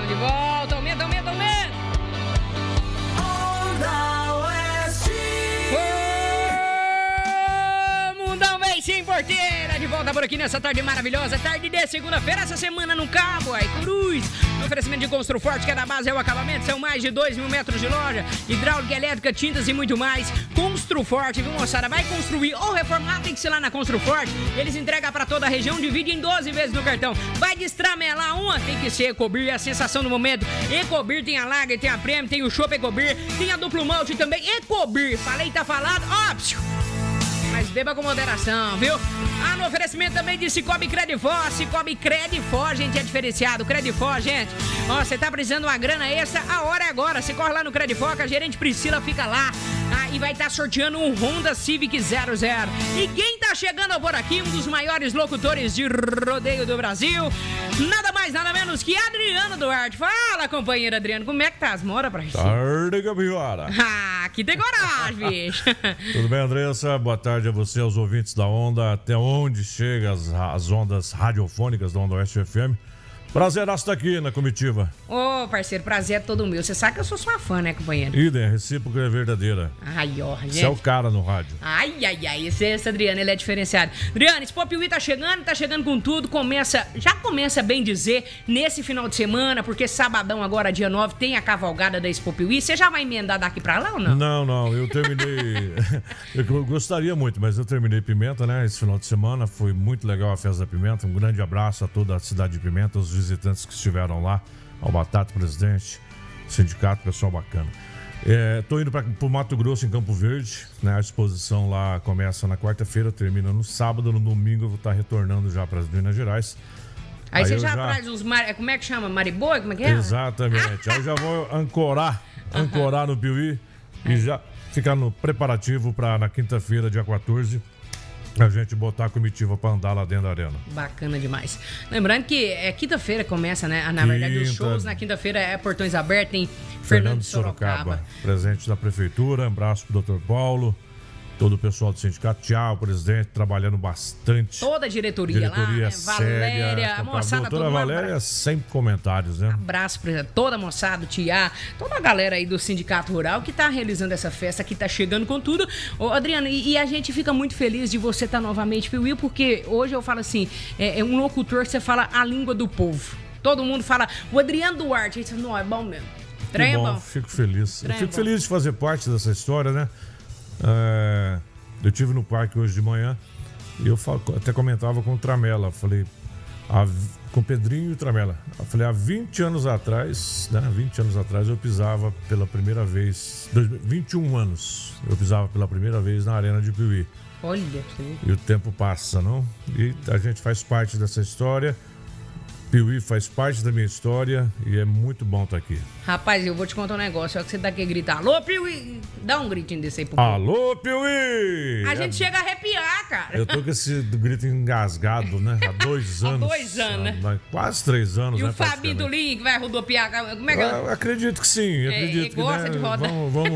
de volta. Aumenta. Onda Oeste. Mundão vem sim, porteira. De volta por aqui nessa tarde maravilhosa. Tarde de segunda-feira, essa semana no Cabo. Aí, Cruz. Oferecimento de Construforte, que é da base, é o acabamento. São mais de 2.000 metros de loja. Hidráulica, elétrica, tintas e muito mais. Construforte, viu, moçada? Vai construir ou reformar, tem que ser lá na Construforte. Eles entregam pra toda a região, divide em 12 vezes no cartão. Vai destramelar uma, tem que ser Ecobir, é a sensação do momento. Ecobir tem a Lager, tem a Prêmio, tem o Chopp Ecobir, tem a Duplo Malte também. Ecobir, falei, tá falado, ó, mas beba com moderação, viu? Ah, no oferecimento também de Cicobi Credifor. Cicobi Credifor, gente, é diferenciado. Credifor, gente. Ó, você tá precisando de uma grana extra, a hora é agora. Você corre lá no Credifor, que a gerente Priscila fica lá. Ah, e vai estar sorteando um Honda Civic 00. E quem tá chegando por aqui, um dos maiores locutores de rodeio do Brasil, nada mais, nada menos que Adriano Duarte. Fala, companheiro Adriano, como é que tá as moras pra gente? Tarde, Gabriela. Ah, aqui tem coragem, bicho. Tudo bem, Andressa? Boa tarde a você, aos ouvintes da Onda, até onde chegam as ondas radiofônicas da Onda Oeste FM. Prazer estar aqui na comitiva. Ô, parceiro, prazer é todo meu. Você sabe que eu sou sua fã, né, companheiro? Idem, a recíproca é verdadeira. Ai, ó, gente. Você é o cara no rádio. Ai, esse Adriano, ele é diferenciado. Adriano, esse Pop-Uí tá chegando com tudo, já começa bem dizer, nesse final de semana, porque sabadão agora, dia 9, tem a cavalgada da Pop-Uí. Você já vai emendar daqui pra lá ou não? Não, eu terminei, eu gostaria muito, mas eu terminei Pimenta, né, esse final de semana, foi muito legal a festa da Pimenta, um grande abraço a toda a cidade de Pimenta, os visitantes que estiveram lá, ao Batata, presidente, sindicato, pessoal bacana. Tô indo pro Mato Grosso, em Campo Verde, né? A exposição lá começa na quarta-feira, termina no sábado, no domingo eu vou estar retornando já para as Minas Gerais. Aí você já traz os como é que chama? Mariboa? Como é que é? Exatamente. Aí eu já vou ancorar no Piuí e já ficar no preparativo para na quinta-feira, dia 14, a gente botar a comitiva pra andar lá dentro da arena. Bacana demais. Lembrando que quinta-feira começa, né? Na verdade, os shows na quinta-feira é Portões Abertos, tem Fernando Sorocaba. Presente da prefeitura, abraço pro Dr. Paulo, todo o pessoal do sindicato, tchau, presidente, trabalhando bastante. Toda a diretoria lá, né? Valéria, a moçada, a doutora Valéria, sempre comentários, né? Abraço pra toda a moçada, Tia, toda a galera aí do Sindicato Rural que tá realizando essa festa, que tá chegando com tudo. Ô, Adriano, e a gente fica muito feliz de você estar novamente, Piuí, porque hoje eu falo assim, é um locutor que você fala a língua do povo. Todo mundo fala, o Adriano Duarte, isso não é bom mesmo. Trem é bom. Fico feliz. Eu fico feliz de fazer parte dessa história, né? Eu estive no parque hoje de manhã e eu até comentava com o Tramela, falei, com o Pedrinho e o Tramela. Eu falei, há 20 anos atrás, né? 20 anos atrás eu pisava pela primeira vez, 21 anos, eu pisava pela primeira vez na Arena de Piuí. Olha. E o tempo passa, não? E a gente faz parte dessa história. Piuí faz parte da minha história e é muito bom estar aqui. Rapaz, eu vou te contar um negócio, é que você daqui a gritar, alô, Piuí! Dá um gritinho desse aí pro povo. Alô, Piuí! A gente chega a arrepiar, cara. Eu tô com esse grito engasgado, né? Há 2 anos. Há 2 anos, né? Quase 3 anos, e né? E o Fabinho do Link vai rodopiar, como é que eu acredito que sim, acredito que gosta de rodar.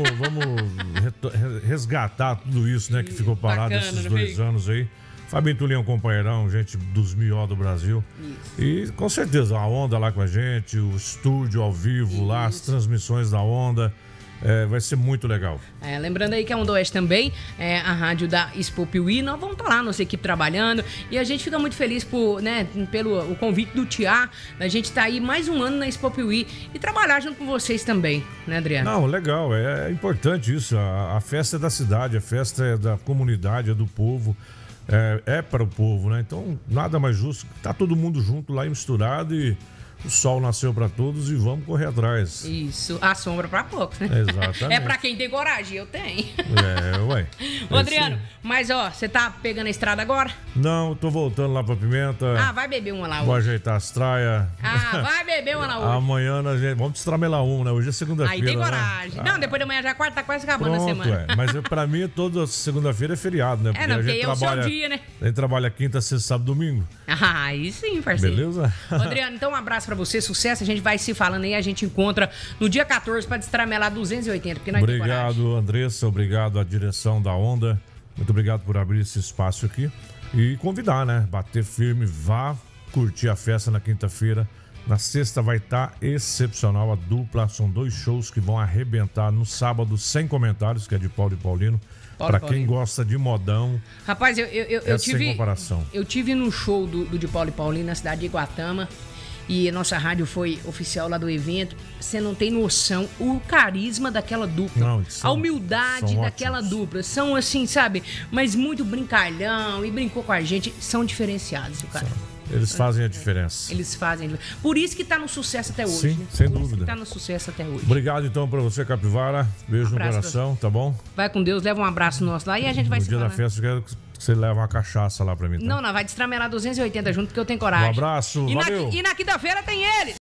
Vamos resgatar tudo isso, né? Que ficou parado esses 2 anos aí. Fabinho Tulinho é um companheirão, gente dos melhores do Brasil. Isso. E com certeza a Onda lá com a gente, o estúdio ao vivo lá, as transmissões da Onda. Vai ser muito legal. Lembrando aí que a Onda Oeste também é a rádio da Expo Piuí. Nós vamos estar lá, nossa equipe trabalhando. E a gente fica muito feliz pelo o convite do Tia. A gente tá aí mais um ano na Expo Piuí e trabalhar junto com vocês também, né, Adriano? Não, legal. É importante isso. A festa é da cidade, a festa é da comunidade, é do povo. É para o povo, né? Então, nada mais justo. Tá todo mundo junto lá e misturado e o sol nasceu para todos e vamos correr atrás. Isso, a sombra para poucos, né? Exatamente. É para quem tem coragem, eu tenho. Ué. Ô, Adriano, mas você tá pegando a estrada agora? Não, tô voltando lá pra Pimenta. Vai beber uma lá hoje. Vou ajeitar as traias. Vai beber uma lá hoje. Amanhã a gente... Vamos destramelar né? Hoje é segunda-feira. Aí tem coragem. Né? Não, depois de amanhã já é quarta, tá quase acabando a semana. Mas pra mim, toda segunda-feira é feriado, né? Porque é o seu dia, né? A gente trabalha quinta, sexta, sábado, domingo. Aí sim, parceiro. Beleza? Adriano, então um abraço pra você, sucesso. A gente vai se falando aí, a gente encontra no dia 14 pra destramelar 280, porque nós Obrigado, Andressa. Obrigado à direção da Onda. Muito obrigado por abrir esse espaço aqui. E convidar, né? Bater firme, vá curtir a festa na quinta-feira. Na sexta vai estar excepcional a dupla. São 2 shows que vão arrebentar. No sábado, sem comentários, que é de Paulo e Paulino. Pra quem gosta de modão. Rapaz, eu tive. Sem comparação. Eu tive no show do de Paulo e Paulino na cidade de Iguatama. E a nossa rádio foi oficial lá do evento. Você não tem noção o carisma daquela dupla. Não, a humildade daquela dupla. São assim, sabe? Mas muito brincalhão e brincou com a gente. São diferenciados, cara. Eles fazem a diferença. Eles fazem. Por isso que tá no sucesso até hoje. Sim, né? sem Por dúvida. Isso que tá no sucesso até hoje. Obrigado então pra você, Capivara. Beijo no coração, tá bom? Vai com Deus, leva um abraço nosso lá e a gente vai no se dia falando. da festa, eu quero que você leve uma cachaça lá pra mim. Tá? Não, vai destramelar 280 junto, porque eu tenho coragem. Um abraço, valeu. E na quinta-feira tem ele.